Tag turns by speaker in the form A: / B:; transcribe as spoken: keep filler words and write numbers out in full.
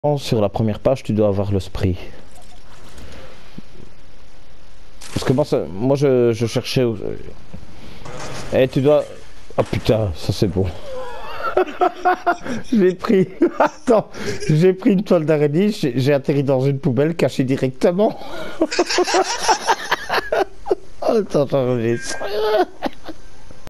A: Sur la première page, tu dois avoir le spray. Parce que moi, ça, moi je, je cherchais... Eh, tu dois... Oh putain, ça c'est bon. J'ai pris... Attends, j'ai pris une toile d'araignée, j'ai atterri dans une poubelle cachée directement. Attends, j'enregistre.